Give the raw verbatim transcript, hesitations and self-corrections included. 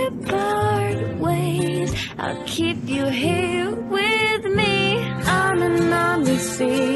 part ways, I'll keep you here with me on an endless sea.